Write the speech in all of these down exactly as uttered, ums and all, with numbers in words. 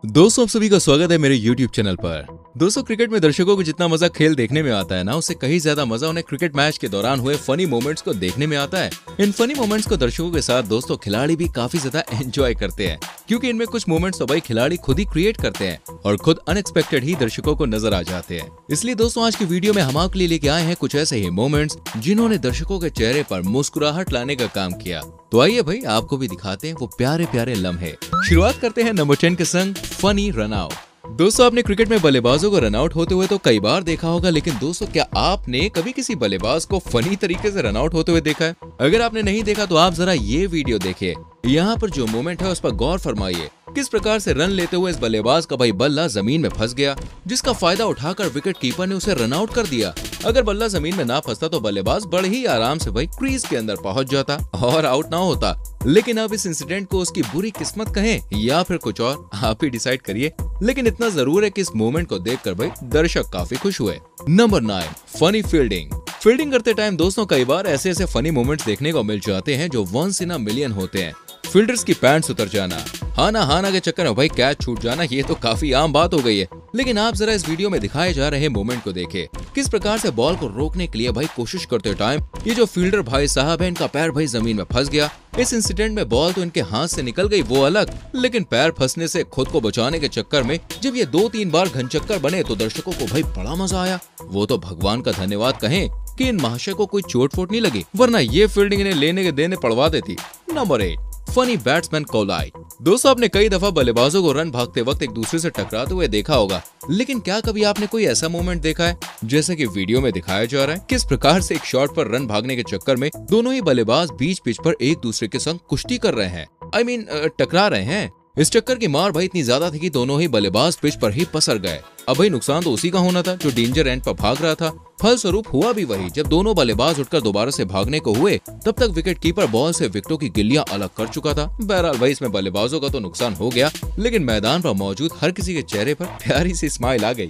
दोस्तों आप सभी का स्वागत है मेरे यूट्यूब चैनल पर। दोस्तों क्रिकेट में दर्शकों को जितना मजा खेल देखने में आता है ना, उससे कहीं ज्यादा मजा उन्हें क्रिकेट मैच के दौरान हुए फनी मोमेंट्स को देखने में आता है। इन फनी मोमेंट्स को दर्शकों के साथ दोस्तों खिलाड़ी भी काफी ज्यादा एंजॉय करते हैं, क्योंकि इनमें कुछ मोमेंट्स तो भाई खिलाड़ी खुद ही क्रिएट करते हैं और खुद अनएक्सपेक्टेड ही दर्शकों को नजर आ जाते हैं। इसलिए दोस्तों आज की वीडियो में हम आपके लिए लेके आए हैं कुछ ऐसे ही मोमेंट्स जिन्होंने दर्शकों के चेहरे पर मुस्कुराहट लाने का काम किया। तो आइए भाई आपको भी दिखाते हैं वो प्यारे प्यारे लम्हे। शुरुआत करते हैं नंबर टेन के संग फनी रन आउट। दोस्तों आपने क्रिकेट में बल्लेबाजों को रन आउट होते हुए तो कई बार देखा होगा, लेकिन दोस्तों क्या आपने कभी किसी बल्लेबाज को फनी तरीके से रन आउट होते हुए देखा है? अगर आपने नहीं देखा तो आप जरा ये वीडियो देखिए। यहाँ पर जो मोमेंट है उस पर गौर फरमाइए। किस प्रकार से रन लेते हुए इस बल्लेबाज का भाई बल्ला जमीन में फंस गया, जिसका फायदा उठाकर विकेट कीपर ने उसे रन आउट कर दिया। अगर बल्ला जमीन में ना फंसता तो बल्लेबाज बड़े ही आराम से भाई क्रीज के अंदर पहुंच जाता और आउट ना होता। लेकिन अब इस इंसिडेंट को उसकी बुरी किस्मत कहें या फिर कुछ और, आप ही डिसाइड करिए। लेकिन इतना जरूर है कि इस मोमेंट को देखकर भाई दर्शक काफी खुश हुए। Number nine funny fielding. Fielding करते टाइम दोस्तों कई बार ऐसे ऐसे फनी मोमेंट्स देखने को मिल जाते हैं जो वंस इन अ मिलियन होते हैं। फील्डर्स की पैंट्स उतर जाना, हाना हाना के चक्कर में भाई कैच छूट जाना, ये तो काफी आम बात हो गई है। लेकिन आप जरा इस वीडियो में दिखाए जा रहे मोमेंट को देखें। किस प्रकार से बॉल को रोकने के लिए भाई कोशिश करते टाइम ये जो फील्डर भाई साहब है, इनका पैर भाई जमीन में फंस गया। इस इंसिडेंट में बॉल तो इनके हाथ से निकल गई वो अलग, लेकिन पैर फंसने से खुद को बचाने के चक्कर में जब ये दो तीन बार घन चक्कर बने तो दर्शकों को भाई बड़ा मजा आया। वो तो भगवान का धन्यवाद कहें कि इन महाशय को कोई चोट फोट नहीं लगी, वरना ये फील्डिंग इन्हें लेने के देने पड़वा देती। Number eight funny batsman collide. दोस्तों आपने कई दफा बल्लेबाजों को रन भागते वक्त एक दूसरे से टकराते हुए देखा होगा, लेकिन क्या कभी आपने कोई ऐसा मोमेंट देखा है जैसे कि वीडियो में दिखाया जा रहा है? किस प्रकार से एक शॉट पर रन भागने के चक्कर में दोनों ही बल्लेबाज बीच पिच पर एक दूसरे के संग कुश्ती कर रहे हैं, आई I मीन mean, टकरा रहे हैं। इस चक्कर की मार भाई इतनी ज्यादा थी कि दोनों ही बल्लेबाज पिच पर ही पसर गए। अब भाई नुकसान तो उसी का होना था जो डेंजर एंड पर भाग रहा था। फलस्वरूप हुआ भी वही, जब दोनों बल्लेबाज उठकर दोबारा से भागने को हुए तब तक विकेट कीपर बॉल से विकेटों की गिल्लियां अलग कर चुका था। बहरहाल भाई इसमें बल्लेबाजों का तो नुकसान हो गया, लेकिन मैदान पर मौजूद हर किसी के चेहरे पर प्यारी सी स्माइल आ गई।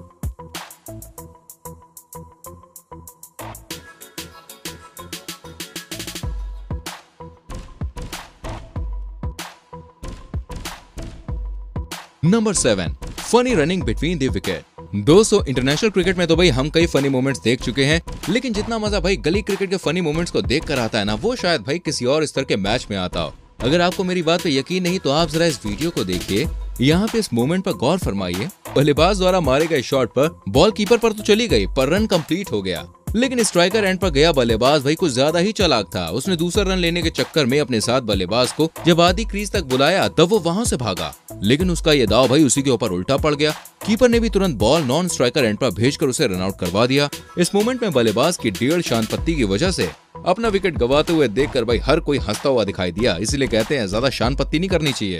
Number seven funny running between the wicket. दोस्तों इंटरनेशनल क्रिकेट में तो भाई हम कई फनी मोमेंट्स देख चुके हैं, लेकिन जितना मजा भाई गली क्रिकेट के फनी मोमेंट्स को देख कर आता है ना, वो शायद भाई किसी और स्तर के मैच में आता हो। अगर आपको मेरी बात पे यकीन नहीं तो आप जरा इस वीडियो को देखिए। यहाँ पे इस मोमेंट पर गौर फरमाइए। बल्लेबाज द्वारा मारे गए शॉट पर बॉल कीपर पर तो चली गई, पर रन कंप्लीट हो गया। लेकिन स्ट्राइकर एंड पर गया बल्लेबाज भाई कुछ ज्यादा ही चालाक था। उसने दूसरा रन लेने के चक्कर में अपने साथ बल्लेबाज को जब आधी क्रीज तक बुलाया तब वो वहां से भागा, लेकिन उसका ये दाव भाई उसी के ऊपर उल्टा पड़ गया। कीपर ने भी तुरंत बॉल नॉन स्ट्राइकर एंड पर भेजकर उसे रन आउट करवा दिया। इस मोमेंट में बल्लेबाज की डेढ़ शानपत्ती की वजह से अपना विकेट गवाते हुए देखकर भाई हर कोई हंसता हुआ दिखाई दिया। इसलिए कहते हैं ज्यादा शानपत्ती नहीं करनी चाहिए।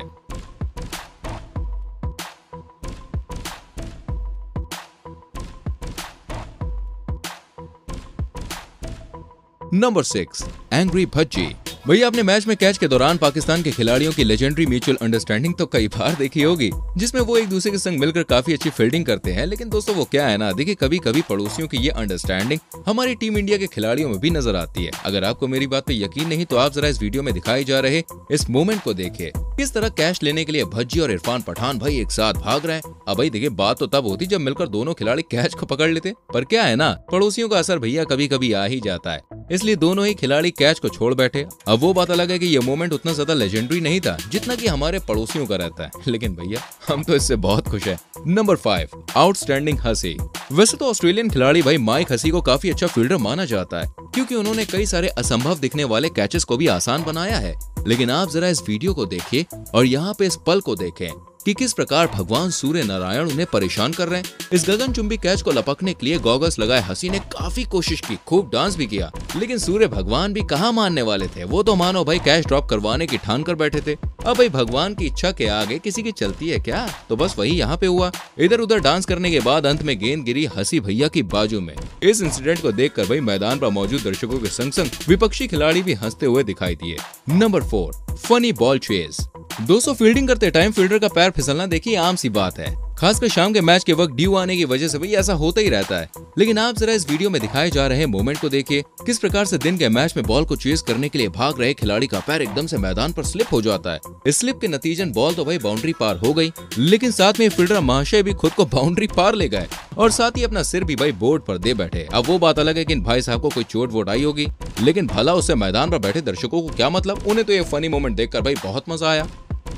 Number six angry Bhajji. भैया आपने मैच में कैच के दौरान पाकिस्तान के खिलाड़ियों की लेजेंडरी म्यूचुअल अंडरस्टैंडिंग तो कई बार देखी होगी, जिसमें वो एक दूसरे के संग मिलकर काफी अच्छी फील्डिंग करते हैं। लेकिन दोस्तों वो क्या है ना, देखिए कभी कभी पड़ोसियों की ये अंडरस्टैंडिंग हमारी टीम इंडिया के खिलाड़ियों में भी नजर आती है। अगर आपको मेरी बात पे यकीन नहीं तो आप जरा इस वीडियो में दिखाई जा रहे इस मोमेंट को देखिए। किस तरह कैच लेने के लिए भज्जी और इरफान पठान भाई एक साथ भाग रहे हैं। अब भाई देखिए बात तो तब होती जब मिलकर दोनों खिलाड़ी कैच को पकड़ लेते, पर क्या है ना, पड़ोसियों का असर भैया कभी कभी आ ही जाता है, इसलिए दोनों ही खिलाड़ी कैच को छोड़ बैठे। अब वो बात अलग है कि ये मोमेंट उतना ज्यादा लेजेंडरी नहीं था जितना कि हमारे पड़ोसियों का रहता है, लेकिन भैया हम तो इससे बहुत खुश हैं। नंबर फाइव आउटस्टैंडिंग हसी। वैसे तो ऑस्ट्रेलियन खिलाड़ी भाई माइक हसी को काफी अच्छा फील्डर माना जाता है, क्योंकि उन्होंने कई सारे असंभव दिखने वाले कैचेस को भी आसान बनाया है। लेकिन आप जरा इस वीडियो को देखिए और यहाँ पे इस पल को देखें कि किस प्रकार भगवान सूर्य नारायण उन्हें परेशान कर रहे हैं। इस गगनचुंबी कैच को लपकने के लिए गॉगल्स लगाए हसी ने काफी कोशिश की, खूब डांस भी किया, लेकिन सूर्य भगवान भी कहाँ मानने वाले थे। वो तो मानो भाई कैच ड्रॉप करवाने की ठान कर बैठे थे। अब भाई भगवान की इच्छा के आगे किसी की चलती है क्या? तो बस वही यहाँ पे हुआ। इधर उधर डांस करने के बाद अंत में गेंद गिरी हसी भैया की बाजू में। इस इंसिडेंट को देखकर भाई मैदान पर मौजूद दर्शकों के संग संग विपक्षी खिलाड़ी भी हंसते हुए दिखाई दिए। Number four funny ball chase. दोस्तों फील्डिंग करते टाइम फील्डर का पैर फिसलना देखिए आम सी बात है, खासकर शाम के मैच के वक्त ड्यू आने की वजह से भाई ऐसा होता ही रहता है। लेकिन आप जरा इस वीडियो में दिखाए जा रहे मोमेंट को देखिए, किस प्रकार से दिन के मैच में बॉल को चेस करने के लिए भाग रहे खिलाड़ी का पैर एकदम से मैदान पर स्लिप हो जाता है। इस स्लिप के नतीजन बॉल तो भाई बाउंड्री पार हो गई, लेकिन साथ में फील्डर महाशय भी खुद को बाउंड्री पार ले गए और साथ ही अपना सिर भी भाई बोर्ड पर दे बैठे। अब वो बात अलग है कि इन भाई साहब को कोई चोट वोट आई होगी, लेकिन भला उससे मैदान पर बैठे दर्शकों को क्या मतलब। उन्हें तो ये फनी मोमेंट देखकर भाई बहुत मजा आया।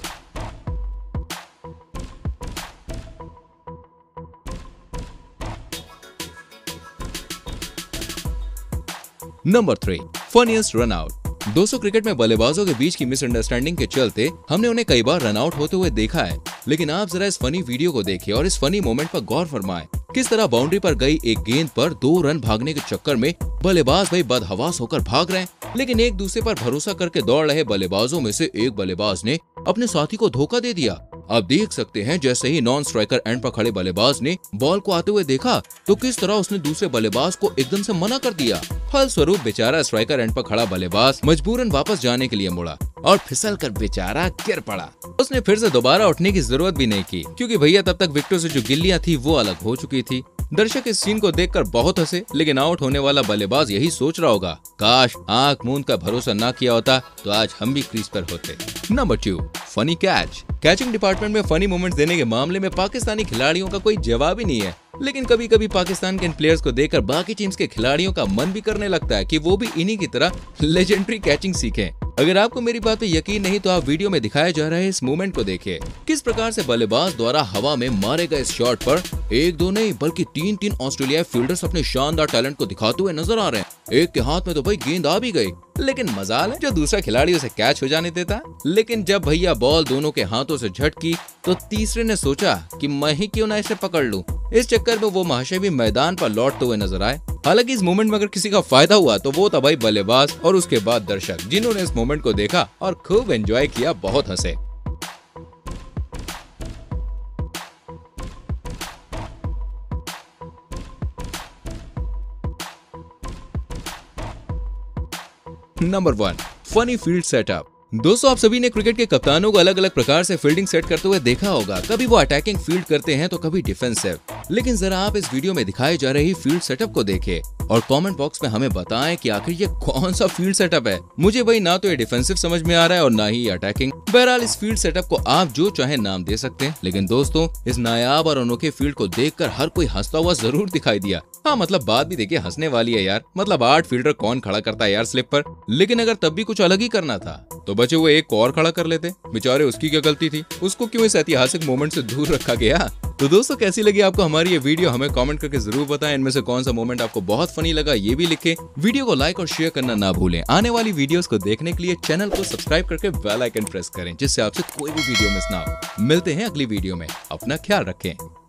Number three, funniest run out. दोस्तों, क्रिकेट में बल्लेबाजों के बीच की मिसअंडरस्टैंडिंग के चलते हमने उन्हें कई बार रन आउट होते हुए देखा है। लेकिन आप जरा इस फनी वीडियो को देखिए और इस फनी मोमेंट पर गौर फरमाएं, किस तरह बाउंड्री पर गई एक गेंद पर दो रन भागने के चक्कर में बल्लेबाज भाई बदहवास होकर भाग रहे हैं। लेकिन एक दूसरे पर भरोसा करके दौड़ रहे बल्लेबाजों में से एक बल्लेबाज ने अपने साथी को धोखा दे दिया। आप देख सकते हैं जैसे ही नॉन स्ट्राइकर एंड पर खड़े बल्लेबाज ने बॉल को आते हुए देखा तो किस तरह उसने दूसरे बल्लेबाज को एकदम से मना कर दिया। फलस्वरूप बेचारा स्ट्राइकर एंड पर खड़ा बल्लेबाज मजबूरन वापस जाने के लिए मुड़ा और फिसल कर बेचारा गिर पड़ा। उसने फिर से दोबारा उठने की जरूरत भी नहीं की, क्योंकि भैया तब तक विकेटों से जो गिल्लियां थी वो अलग हो चुकी थी। दर्शक इस सीन को देखकर बहुत हंसे, लेकिन आउट होने वाला बल्लेबाज यही सोच रहा होगा, काश आंख मूंद का भरोसा ना किया होता तो आज हम भी क्रीज पर होते। Number two, funny catch. Catching department में फनी मोमेंट्स देने के मामले में पाकिस्तानी खिलाड़ियों का कोई जवाब ही नहीं है। लेकिन कभी कभी पाकिस्तान के इन प्लेयर्स को देखकर बाकी टीम्स के खिलाड़ियों का मन भी करने लगता है कि वो भी इन्हीं की तरह लेजेंडरी कैचिंग सीखें। अगर आपको मेरी बात पे यकीन नहीं तो आप वीडियो में दिखाए जा रहे इस मूवमेंट को देखिए, किस प्रकार से बल्लेबाज द्वारा हवा में मारे गए इस शॉट पर एक दो नहीं बल्कि तीन तीन ऑस्ट्रेलियाई फील्डर्स अपने शानदार टैलेंट को दिखाते हुए नजर आ रहे हैं। एक के हाथ में तो भाई गेंद आ भी गई, लेकिन मजाल है जो दूसरा खिलाड़ी उसे कैच हो जाने देता। लेकिन जब भैया बॉल दोनों के हाथों से झटकी तो तीसरे ने सोचा कि मैं ही क्यों ना इसे पकड़ लूं। इस चक्कर में वो महाशय भी मैदान पर लौटते हुए नजर आए। हालांकि इस मोमेंट में अगर किसी का फायदा हुआ तो वो था भाई बल्लेबाज और उसके बाद दर्शक, जिन्होंने इस मोमेंट को देखा और खूब एंजॉय किया, बहुत हंसे। Number one, funny field setup. दोस्तों, आप सभी ने क्रिकेट के कप्तानों को अलग अलग प्रकार से फील्डिंग सेट करते हुए देखा होगा। कभी वो अटैकिंग फील्ड करते हैं तो कभी डिफेंसिव। लेकिन जरा आप इस वीडियो में दिखाई जा रही फील्ड सेटअप को देखिए और कमेंट बॉक्स में हमें बताएं कि आखिर ये कौन सा फील्ड सेटअप है। मुझे भाई ना तो ये डिफेंसिव समझ में आ रहा है और ना ही अटैकिंग। बहरहाल इस फील्ड सेटअप को आप जो चाहे नाम दे सकते हैं, लेकिन दोस्तों इस नायाब और अनोखे फील्ड को देखकर हर कोई हंसता हुआ जरूर दिखाई दिया। हाँ, मतलब बात भी देखिए हंसने वाली है यार। मतलब आठ फील्डर कौन खड़ा करता है यार स्लिप पर। लेकिन अगर तब भी कुछ अलग ही करना था तो बचे हुए एक को और खड़ा कर लेते। बेचारे, उसकी क्या गलती थी? उसको क्यों इस ऐतिहासिक मोमेंट से दूर रखा गया? तो दोस्तों, कैसी लगी आपको हमारी ये वीडियो? हमें कमेंट करके जरूर बताएं। इनमें से कौन सा मोमेंट आपको बहुत फनी लगा ये भी लिखें। वीडियो को लाइक और शेयर करना ना भूलें। आने वाली वीडियोस को देखने के लिए चैनल को सब्सक्राइब करके बेल आइकन प्रेस करें, जिससे आपसे कोई भी वीडियो मिस ना हो। मिलते हैं अगली वीडियो में। अपना ख्याल रखें।